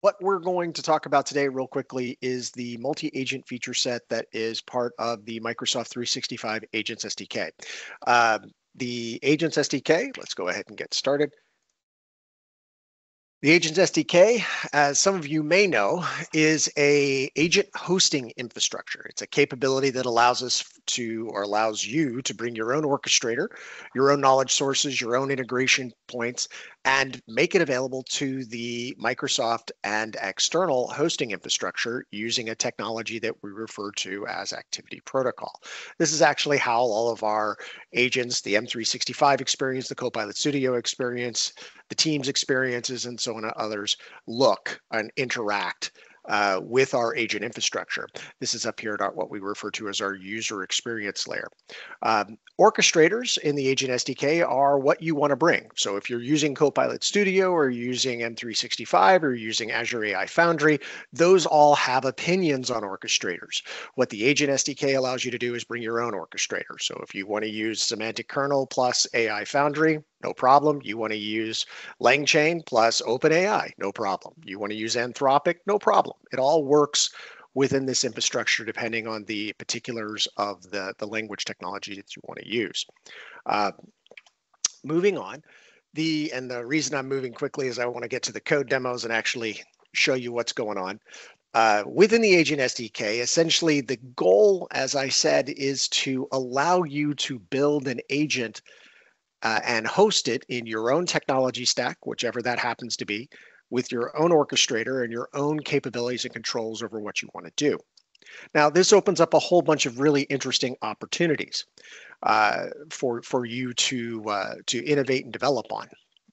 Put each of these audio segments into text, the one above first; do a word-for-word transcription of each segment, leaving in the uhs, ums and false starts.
what we're going to talk about today real quickly is the multi-agent feature set that is part of the Microsoft three sixty-five Agents S D K. Um, the Agents S D K, let's go ahead and get started. The Agents S D K, as some of you may know, is a agent hosting infrastructure. It's a capability that allows us to, or allows you to bring your own orchestrator, your own knowledge sources, your own integration points, and make it available to the Microsoft and external hosting infrastructure using a technology that we refer to as activity protocol. This is actually how all of our agents, the M three sixty-five experience, the Copilot Studio experience, the Teams experiences, and so on and others look and interact uh, with our agent infrastructure. This is up here at our, what we refer to as our user experience layer. Um, orchestrators in the Agent S D K are what you want to bring. So if you're using Copilot Studio or using M three sixty-five or using Azure A I Foundry, those all have opinions on orchestrators. What the Agent S D K allows you to do is bring your own orchestrator. So if you want to use semantic kernel plus A I Foundry, no problem. You want to use LangChain plus OpenAI, no problem. You want to use Anthropic, no problem. It all works within this infrastructure depending on the particulars of the, the language technology that you want to use. Uh, moving on, the and the reason I'm moving quickly is I want to get to the code demos and actually show you what's going on. Uh, within the Agent S D K, essentially the goal, as I said, is to allow you to build an agent Uh, and host it in your own technology stack, whichever that happens to be, with your own orchestrator and your own capabilities and controls over what you want to do. Now, this opens up a whole bunch of really interesting opportunities uh, for, for you to, uh, to innovate and develop on.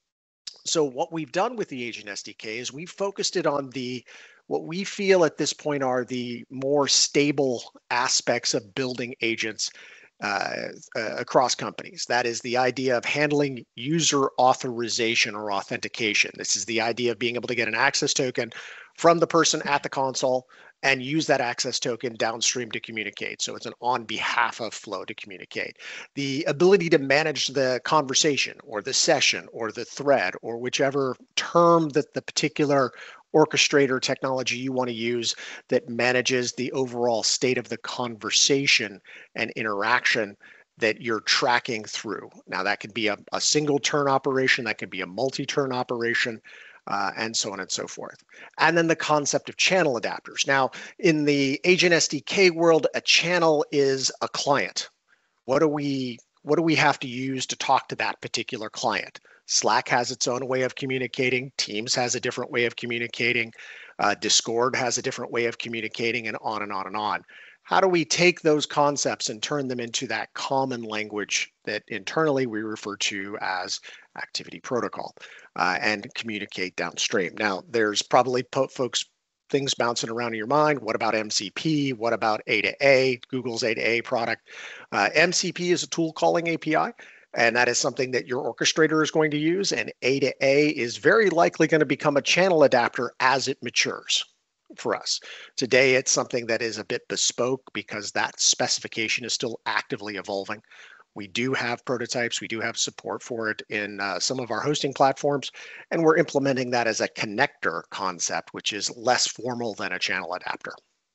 So what we've done with the Agent S D K is we've focused it on the what we feel at this point are the more stable aspects of building agents Uh, uh, across companies. That is the idea of handling user authorization or authentication. This is the idea of being able to get an access token from the person at the console and use that access token downstream to communicate. So it's an on behalf of flow to communicate. The ability to manage the conversation or the session or the thread or whichever term that the particular orchestrator technology you want to use that manages the overall state of the conversation and interaction that you're tracking through. Now that could be a, a single turn operation, that could be a multi-turn operation, uh, and so on and so forth. And then the concept of channel adapters. Now in the Agent S D K world, a channel is a client. What do we What do we have to use to talk to that particular client? Slack has its own way of communicating. Teams has a different way of communicating. Uh, Discord has a different way of communicating, and on and on and on. How do we take those concepts and turn them into that common language that internally we refer to as activity protocol uh, and communicate downstream? Now, there's probably po- folks things bouncing around in your mind. What about M C P? What about A to A, Google's A to A product? Uh, M C P is a tool calling A P I, and that is something that your orchestrator is going to use. And A to A is very likely going to become a channel adapter as it matures for us. Today, it's something that is a bit bespoke because that specification is still actively evolving. We do have prototypes. We do have support for it in uh, some of our hosting platforms, and we're implementing that as a connector concept, which is less formal than a channel adapter.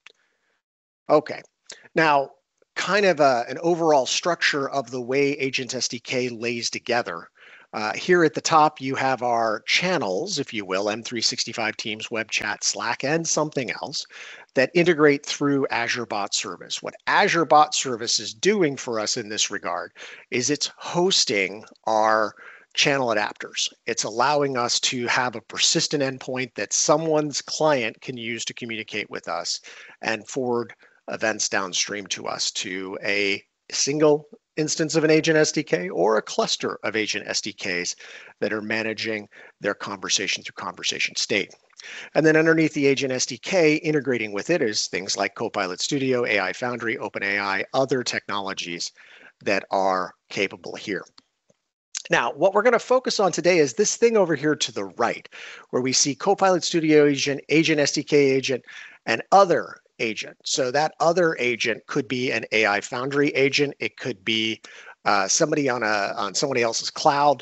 Okay, now kind of a, an overall structure of the way Agents S D K lays together. Uh, here at the top, you have our channels, if you will, M three sixty-five, Teams, Web Chat, Slack, and something else that integrate through Azure Bot Service. What Azure Bot Service is doing for us in this regard is it's hosting our channel adapters. It's allowing us to have a persistent endpoint that someone's client can use to communicate with us and forward events downstream to us to a single instance of an Agent S D K or a cluster of Agent S D Ks that are managing their conversation through conversation state. And then underneath the Agent S D K, integrating with it is things like Copilot Studio, A I Foundry, OpenAI, other technologies that are capable here. Now, what we're going to focus on today is this thing over here to the right, where we see Copilot Studio agent, Agent S D K agent, and other agent. So that other agent could be an A I Foundry agent. It could be uh, somebody on a on somebody else's cloud.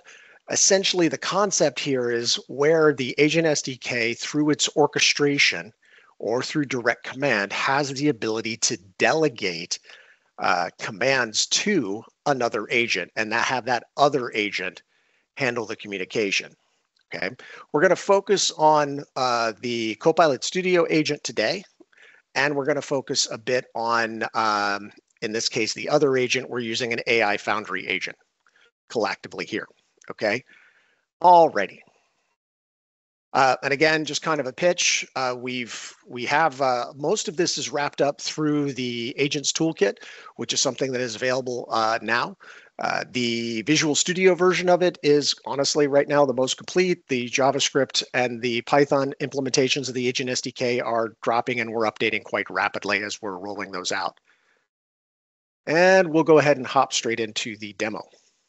Essentially, the concept here is where the Agent S D K, through its orchestration or through direct command, has the ability to delegate uh, commands to another agent and that have that other agent handle the communication. Okay, we're going to focus on uh, the Copilot Studio agent today, and we're going to focus a bit on, um, in this case, the other agent. We're using an A I Foundry agent collectively here. Okay, alrighty. Uh, and again, just kind of a pitch. Uh, we've we have uh, most of this is wrapped up through the Agents Toolkit, which is something that is available uh, now. Uh, the Visual Studio version of it is honestly right now the most complete. The JavaScript and the Python implementations of the Agent S D K are dropping, and we're updating quite rapidly as we're rolling those out. And we'll go ahead and hop straight into the demo.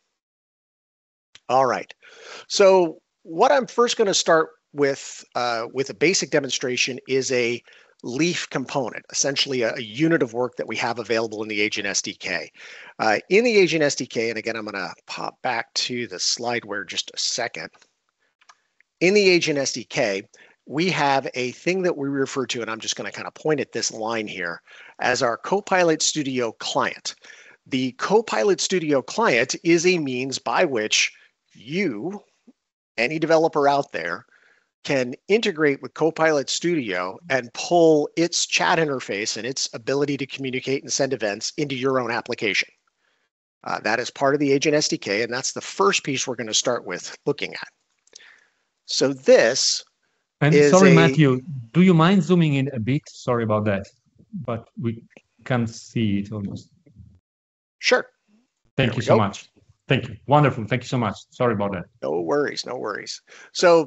All right. So what I'm first going to start with uh, with a basic demonstration is a leaf component, essentially a, a unit of work that we have available in the Agent S D K. Uh, in the Agent S D K, and again, I'm going to pop back to the slideware just a second. In the Agent S D K, we have a thing that we refer to, and I'm just going to kind of point at this line here, as our Copilot Studio client. The Copilot Studio client is a means by which you, any developer out there, can integrate with Copilot Studio and pull its chat interface and its ability to communicate and send events into your own application. Uh, that is part of the Agent S D K, and that's the first piece we're going to start with looking at. So this and is sorry, a, Matthew, do you mind zooming in a bit? Sorry about that, but we can't see it almost. Sure. Thank you so much. Thank you. Wonderful. Thank you so much. Sorry about that. No worries. No worries. So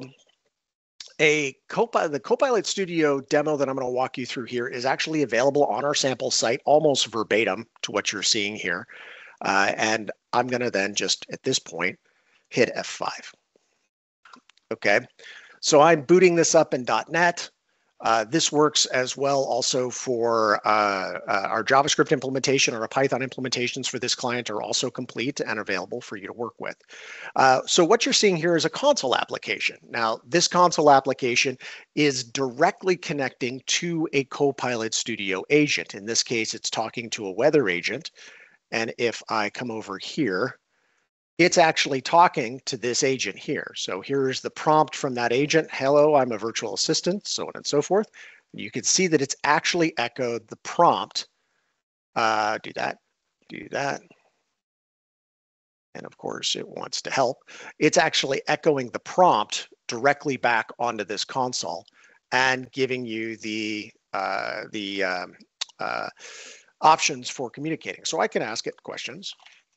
a Copilot, the Copilot Studio demo that I'm going to walk you through here is actually available on our sample site, almost verbatim to what you're seeing here. Uh, and I'm going to then just at this point hit F five. Okay, so I'm booting this up in dot net. Uh, this works as well also for uh, uh, our JavaScript implementation or our Python implementations for this client are also complete and available for you to work with. Uh, so what you're seeing here is a console application. Now, this console application is directly connecting to a Copilot Studio agent. In this case, it's talking to a weather agent. And if I come over here, it's actually talking to this agent here. So here's the prompt from that agent. Hello, I'm a virtual assistant, so on and so forth. You can see that it's actually echoed the prompt. Uh, do that, do that. And of course, it wants to help. It's actually echoing the prompt directly back onto this console and giving you the, uh, the um, uh, options for communicating. So I can ask it questions.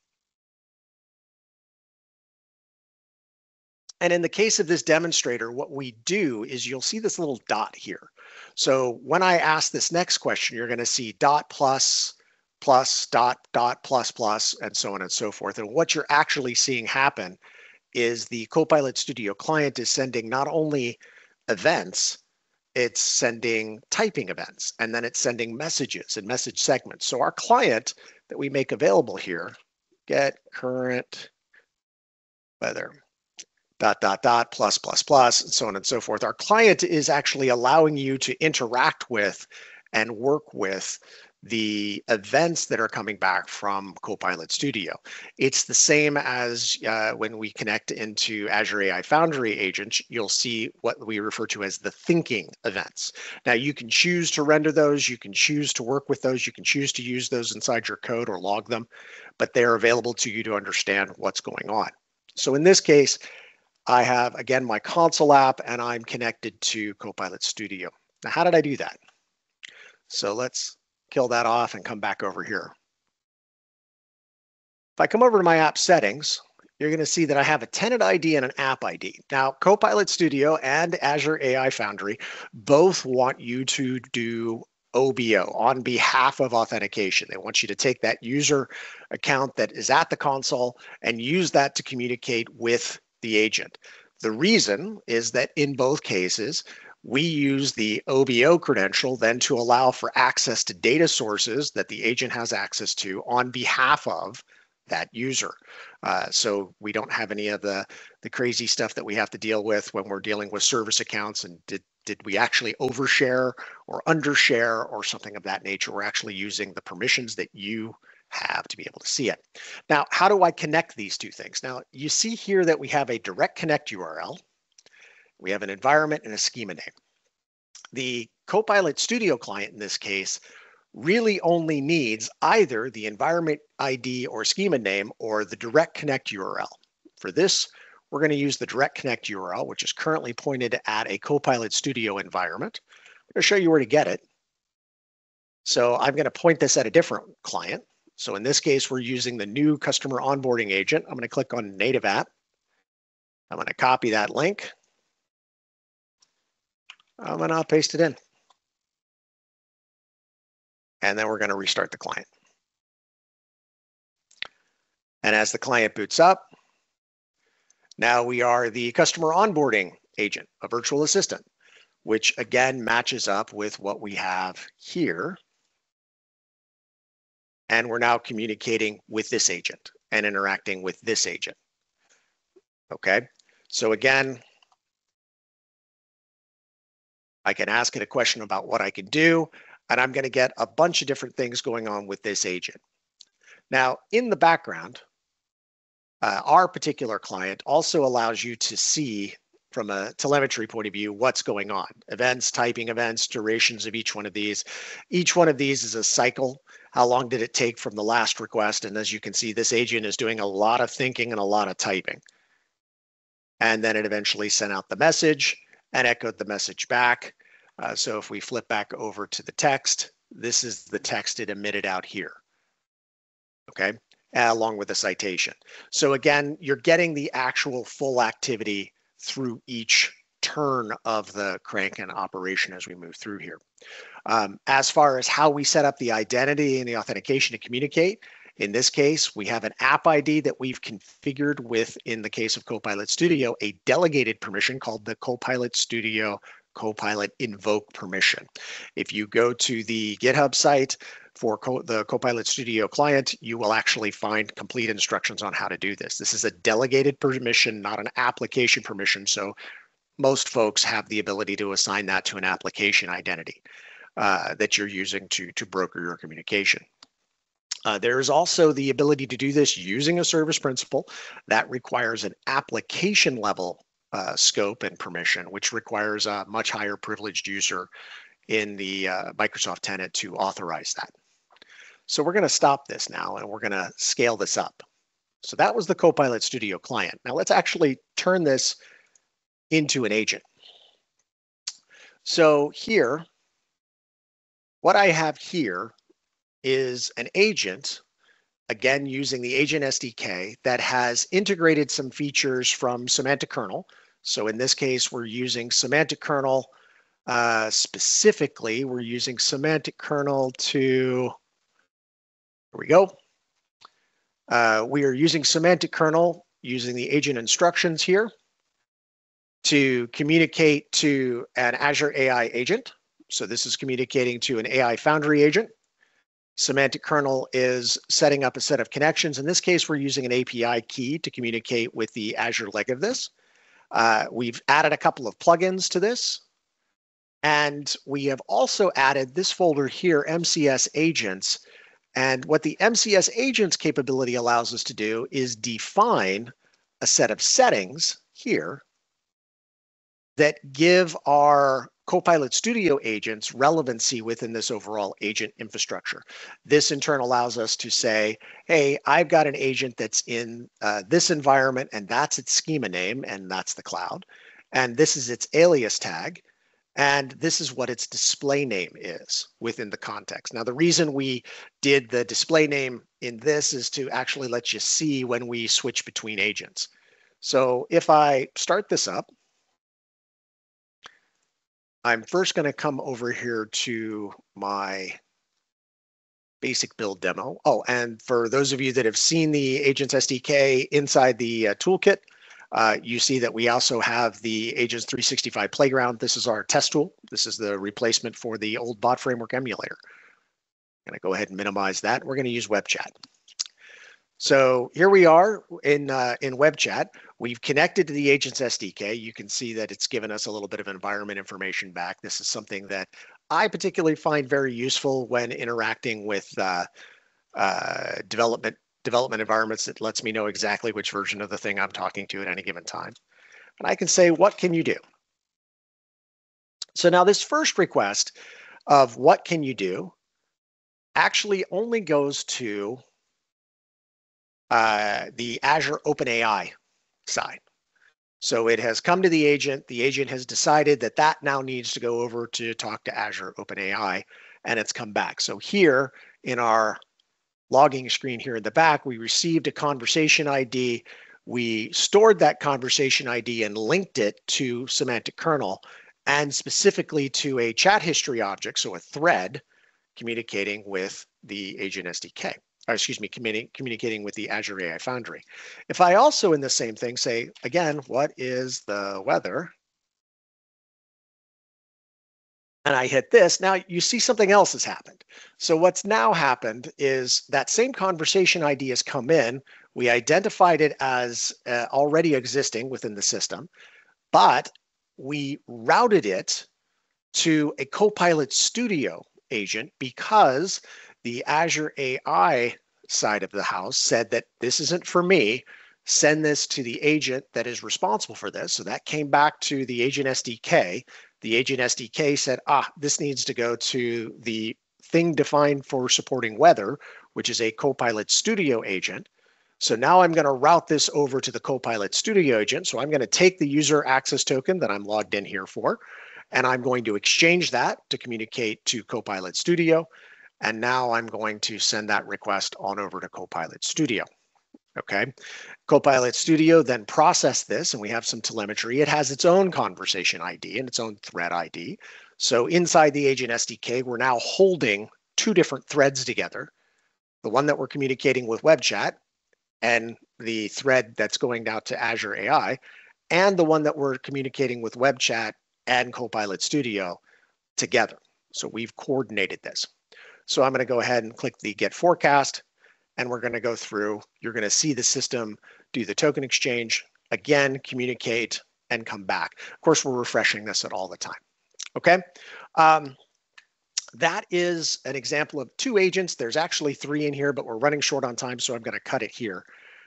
And in the case of this demonstrator, what we do is you'll see this little dot here. So when I ask this next question, you're going to see dot plus, plus, dot, dot, plus, plus, and so on and so forth. And what you're actually seeing happen is the Copilot Studio client is sending not only events, it's sending typing events, and then it's sending messages and message segments. So our client that we make available here, get current weather, dot, dot, dot, plus, plus, plus, and so on and so forth. Our client is actually allowing you to interact with and work with the events that are coming back from Copilot Studio. It's the same as uh, when we connect into Azure A I Foundry agents, you'll see what we refer to as the thinking events. Now you can choose to render those, you can choose to work with those, you can choose to use those inside your code or log them, but they're available to you to understand what's going on. So in this case, I have, again, my console app, and I'm connected to Copilot Studio. Now, how did I do that? So let's kill that off and come back over here. If I come over to my app settings, you're going to see that I have a tenant I D and an app I D. Now, Copilot Studio and Azure A I Foundry both want you to do O B O, on behalf of authentication. They want you to take that user account that is at the console and use that to communicate with the agent. The reason is that in both cases, we use the O B O credential then to allow for access to data sources that the agent has access to on behalf of that user. Uh, so we don't have any of the, the crazy stuff that we have to deal with when we're dealing with service accounts and did, did we actually overshare or undershare or something of that nature. We're actually using the permissions that you have to be able to see it. Now, how do I connect these two things? Now, you see here that we have a direct connect U R L. We have an environment and a schema name. The Copilot Studio client in this case really only needs either the environment I D or schema name or the direct connect U R L. For this, we're going to use the direct connect U R L, which is currently pointed at a Copilot Studio environment. I'm going to show you where to get it. So I'm going to point this at a different client. So in this case, we're using the new customer onboarding agent. I'm going to click on native app. I'm going to copy that link. I'm going to paste it in. And then we're going to restart the client. And as the client boots up, now we are the customer onboarding agent, a virtual assistant, which again matches up with what we have here. And we're now communicating with this agent and interacting with this agent. Okay, so again, I can ask it a question about what I can do, and I'm going to get a bunch of different things going on with this agent. Now, in the background, uh, our particular client also allows you to see from a telemetry point of view what's going on. Events, typing events, durations of each one of these. Each one of these is a cycle. How long did it take from the last request? And as you can see, this agent is doing a lot of thinking and a lot of typing. And then it eventually sent out the message and echoed the message back. Uh, so if we flip back over to the text, this is the text it emitted out here, okay, uh, along with the citation. So again, you're getting the actual full activity through each turn of the crank and operation as we move through here. Um, as far as how we set up the identity and the authentication to communicate, in this case, we have an app I D that we've configured with, in the case of Copilot Studio, a delegated permission called the Copilot Studio Copilot Invoke permission. If you go to the GitHub site for Co the Copilot Studio client, you will actually find complete instructions on how to do this. This is a delegated permission, not an application permission. So most folks have the ability to assign that to an application identity uh, that you're using to, to broker your communication. Uh, there is also the ability to do this using a service principal that requires an application level uh, scope and permission, which requires a much higher privileged user in the uh, Microsoft tenant to authorize that. So we're going to stop this now and we're going to scale this up. So that was the Copilot Studio client. Now let's actually turn this into an agent. So here, what I have here is an agent, again, using the Agent S D K that has integrated some features from Semantic Kernel. So in this case, we're using Semantic Kernel. Uh, specifically, we're using Semantic Kernel to, here we go. Uh, we are using Semantic Kernel using the agent instructions here to communicate to an Azure A I agent. So this is communicating to an A I Foundry agent. Semantic Kernel is setting up a set of connections. In this case, we're using an A P I key to communicate with the Azure leg of this. Uh, we've added a couple of plugins to this. And we have also added this folder here, M C S Agents. And what the M C S Agents capability allows us to do is define a set of settings here that give our Copilot Studio agents relevancy within this overall agent infrastructure. This in turn allows us to say, hey, I've got an agent that's in uh, this environment and that's its schema name and that's the cloud. And this is its alias tag. And this is what its display name is within the context. Now, the reason we did the display name in this is to actually let you see when we switch between agents. So if I start this up, I'm first going to come over here to my basic build demo. Oh, and for those of you that have seen the Agents S D K inside the uh, toolkit, uh, you see that we also have the Agents three sixty-five Playground. This is our test tool. This is the replacement for the old bot framework emulator. I'm going to go ahead and minimize that. We're going to use web chat. So here we are in uh, in web chat. We've connected to the Agents S D K. You can see that it's given us a little bit of environment information back. This is something that I particularly find very useful when interacting with uh, uh, development development environments. That lets me know exactly which version of the thing I'm talking to at any given time. And I can say, what can you do? So now this first request of what can you do actually only goes to uh, the Azure OpenAI side. So it has come to the agent. The agent has decided that that now needs to go over to talk to Azure OpenAI, and it's come back. So here in our logging screen here in the back, we received a conversation I D. We stored that conversation I D and linked it to semantic kernel and specifically to a chat history object, so a thread communicating with the Agent S D K. Or excuse me, communi communicating with the Azure A I Foundry. If I also in the same thing say, again, what is the weather? And I hit this, now you see something else has happened. So what's now happened is that same conversation I D has come in. We identified it as uh, already existing within the system, but we routed it to a Copilot Studio agent because the Azure A I side of the house said that this isn't for me. Send this to the agent that is responsible for this. So that came back to the Agent S D K. The Agent S D K said, ah, this needs to go to the thing defined for supporting weather, which is a Copilot Studio agent. So now I'm going to route this over to the Copilot Studio agent. So I'm going to take the user access token that I'm logged in here for, and I'm going to exchange that to communicate to Copilot Studio. And now I'm going to send that request on over to Copilot Studio. Okay. Copilot Studio then processed this, and we have some telemetry. It has its own conversation I D and its own thread I D. So inside the Agent S D K, we're now holding two different threads together. The one that we're communicating with web chat and the thread that's going out to Azure A I, and the one that we're communicating with web chat and Copilot Studio together. So we've coordinated this. So I'm going to go ahead and click the Get Forecast, and we're going to go through. You're going to see the system do the token exchange, again, communicate, and come back. Of course, we're refreshing this at all the time. Okay. Um, that is an example of two agents. There's actually three in here, but we're running short on time, so I'm going to cut it here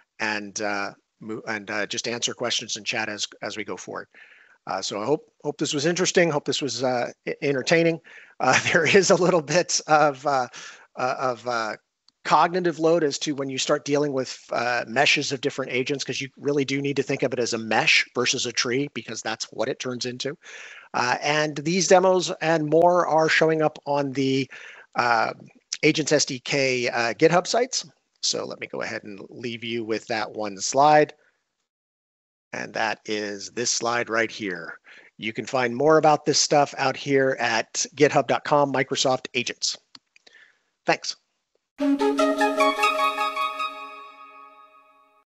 and uh, move, and uh, just answer questions in chat as as we go forward. Uh, so I hope hope this was interesting. Hope this was uh, entertaining. Uh, there is a little bit of uh, uh, of uh, cognitive load as to when you start dealing with uh, meshes of different agents, because you really do need to think of it as a mesh versus a tree, because that's what it turns into. Uh, and these demos and more are showing up on the uh, Agents S D K uh, GitHub sites. So let me go ahead and leave you with that one slide. And that is this slide right here. You can find more about this stuff out here at github dot com, Microsoft Agents. Thanks.